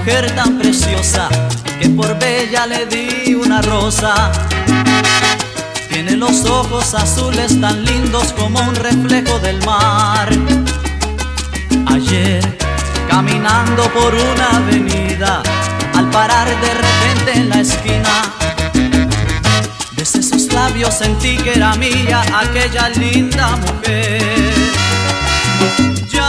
mujer tan preciosa que por bella le di una rosa. Tiene los ojos azules tan lindos como un reflejo del mar. Ayer, caminando por una avenida, al parar de repente en la esquina, desde sus labios sentí que era mía aquella linda mujer. Ya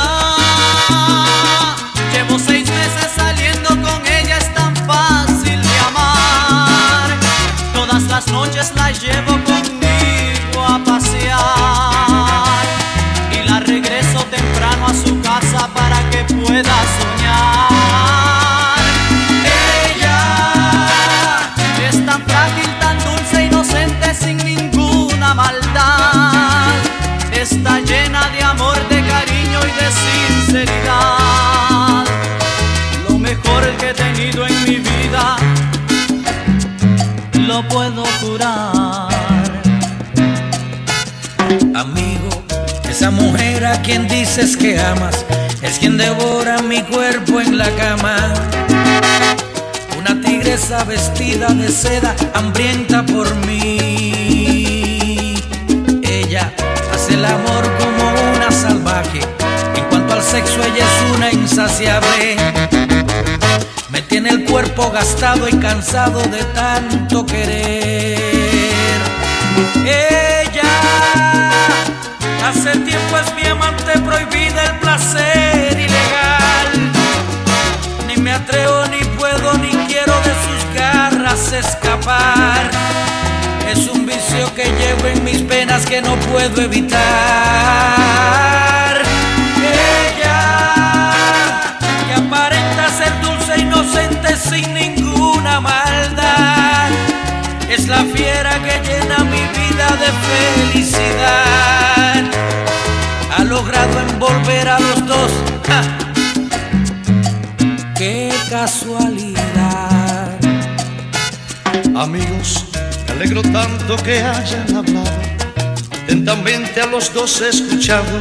llevo 6 meses saliendo con ella, es tan fácil de amar. Todas las noches la llevo conmigo a pasear y la regreso temprano a su casa para que pueda soñar. Ella es tan frágil, tan dulce, inocente, sin ninguna maldad. Está llena de amor, de cariño y de sinceridad. Lo mejor que he tenido en mi vida, lo puedo jurar. Amigo, esa mujer a quien dices que amas es quien devora mi cuerpo en la cama. Una tigresa vestida de seda, hambrienta por mí. Ella hace el amor como una salvaje. En cuanto al sexo, ella es una insaciable. Me tiene el cuerpo gastado y cansado de tanto querer. Ella hace tiempo es mi amante prohibida, el placer ilegal. Ni me atrevo, ni puedo, ni quiero de sus garras escapar. Es un vicio que llevo en mis penas que no puedo evitar. Ella, que aparenta ser dulce, inocente, sin ninguna maldad, es la fiera que llena mi vida de felicidad. Ha logrado envolver a los dos. ¡Ja! ¡Qué casualidad! Amigos, me alegro tanto que hayan hablado. Atentamente a los dos he escuchado.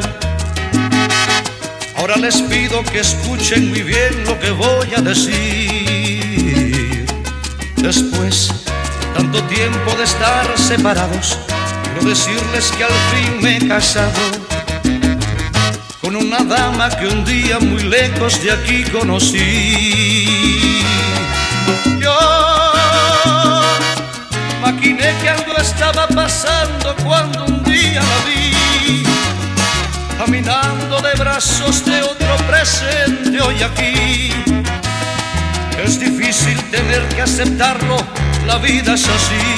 Ahora les pido que escuchen muy bien lo que voy a decir. Después tanto tiempo de estar separados, quiero decirles que al fin me he casado con una dama que un día muy lejos de aquí conocí. Yo maquiné que algo estaba pasando cuando un día la vi, caminando de brazos de otro presente hoy aquí. Es difícil tener que aceptarlo, la vida es así.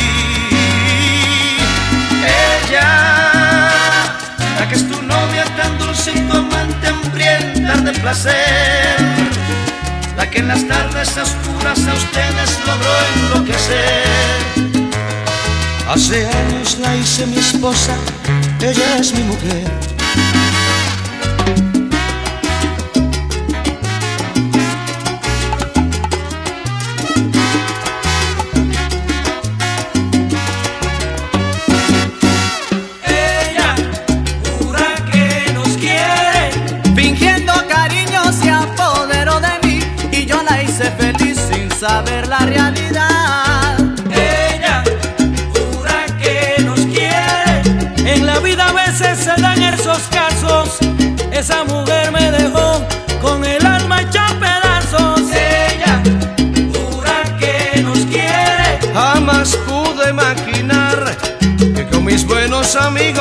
Ella, la que es tu novia tan dulce y tu amante hambrienta de placer, la que en las tardes oscuras a ustedes logró enloquecer. Hace años la hice mi esposa, ella es mi mujer. Feliz sin saber la realidad. Ella jura que nos quiere. En la vida a veces se dan esos casos. Esa mujer me dejó con el alma hecha pedazos. Ella jura que nos quiere. Jamás pude imaginar que con mis buenos amigos